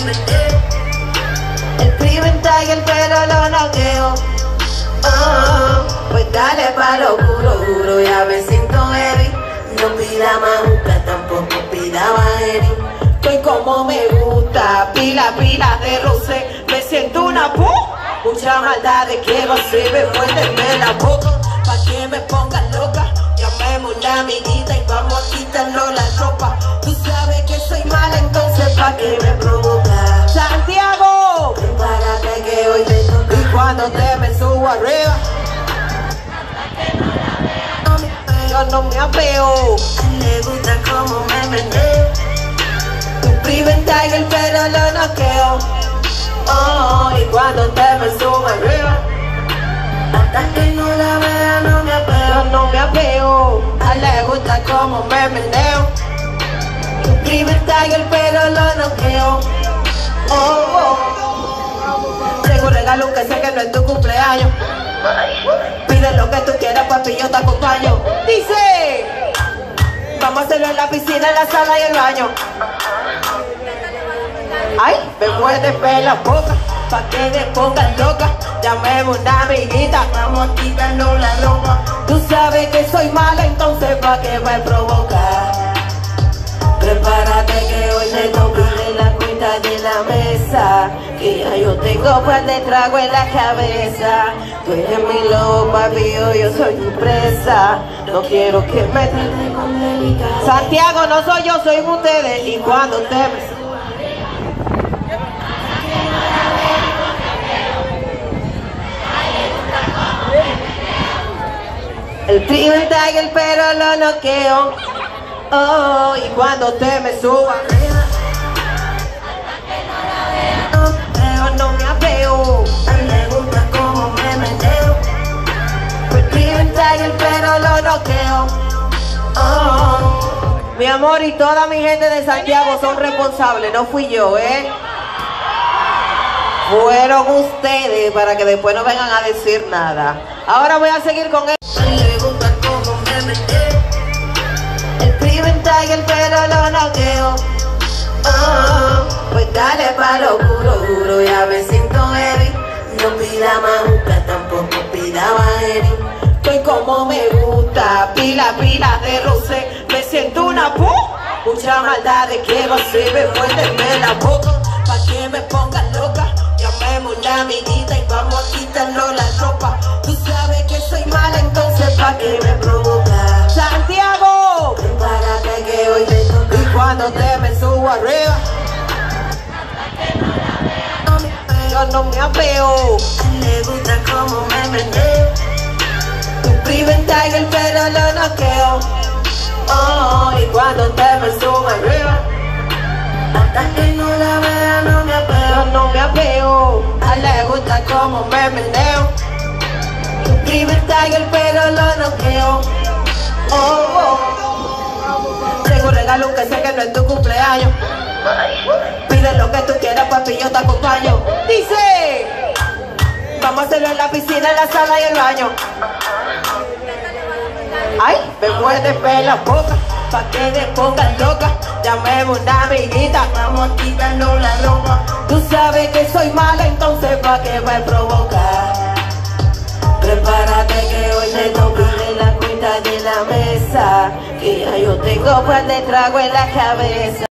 meneo. El primer Tiger pero lo noqueo. Pues dale pa' lo puro, ya me siento heavy. No pida majuca, tampoco pida bajeri. Estoy como me gusta, pila de rosé. Me siento una mucha maldad de quiero se me muérdeme la boca. Pa' que me pongan loca, llamemos una amiguita y vamos a quitarnos la ropa. Tú sabes que soy mala, entonces pa' que me provoca. Santiago, prepárate que hoy te toca. Y cuando te me subo arriba, yo no me apeo. A él le gusta como me meneo. Un primer Tiger pero lo noqueo. Y cuando te me subo arriba, hasta que no la vea no me apeo. Yo no me apeo. A él le gusta como me meneo. Un primer Tiger pero lo noqueo. Tengo un regalo que sé que no es tu cumpleaños. Pide lo que tú quieras, papi, yo te acompaño. Dice, vamos a hacerlo en la piscina, en la sala y el baño. Ay, me muerde la boca, pa' que me pongan loca. Llamemos una amiguita, vamos a quitarnos la ropa. Tú sabes que soy mala, entonces pa' que me provoca. Prepárate que hoy te toca de la cuenta de la mesa. Que ya yo tengo par de trago en la cabeza. Tú eres mi lobo, papi, yo soy tu presa. No quiero que me traten con delicadeza. Santiago, no soy yo, soy ustedes. Y cuando te me... El primer Tiger pero lo noqueo. Y cuando te me subo arriba, no me apeo. A él le gusta como me meneo. El primer Tiger pero lo noqueo. Mi amor, y toda mi gente de Santiago son responsables, no fui yo, fueron ustedes, para que después no vengan a decir nada. Ahora voy a seguir con él. Le gusta como me meneo. El primer Tiger pero lo noqueo. Pues dale pa' lo puro, ya me siento heavy. No pida majuca, tampoco pida bajeri. Estoy como me gusta, pila de rosé. Me siento una mucha maldad de quiero se me muérdeme la boca. Pa' que me pongan loca, llamemos una amiguita y vamos a quitarnos la ropa. Tú sabes que soy mala, entonces pa' que me provoca. Santiago, prepárate que hoy te toca. Y cuando te me subo arriba, yo no me apeo. A él le gusta como me meneo. Un primer Tiger pero lo noqueo. Y cuando te me subo arriba, hasta que no la vea no me apeo. Yo no me apeo. A él le gusta como me meneo. Un primer Tiger pero lo noqueo. Tengo un regalo que sé que no es tu cumpleaños. Pide lo que tú quieras, papi, yo te acompaño. Dice, vamos a hacerlo en la piscina, en la sala y el baño. Ay, me muerde la boca, pa' que me pongan loca. Llamemos una amiguita, vamos a quitarnos la ropa. Tú sabes que soy mala, entonces pa' que me provoca. Prepárate que hoy te toca de la cuenta de la mesa. Que ya yo tengo par de trago en la cabeza.